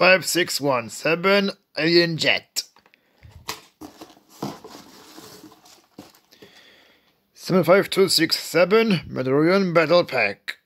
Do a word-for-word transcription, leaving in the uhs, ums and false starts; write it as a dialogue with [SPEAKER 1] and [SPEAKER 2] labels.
[SPEAKER 1] five six one seven Alien Jet. seven five two six seven Mandalorian Battle Pack.